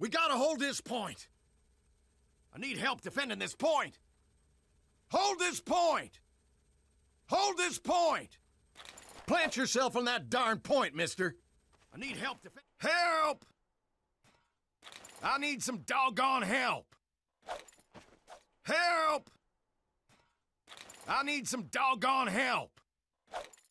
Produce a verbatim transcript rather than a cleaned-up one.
We gotta hold this point. I need help defending this point. Hold this point! Hold this point! Plant yourself on that darn point, mister. I need help defend- Help! I need some doggone help. Help! I need some doggone help.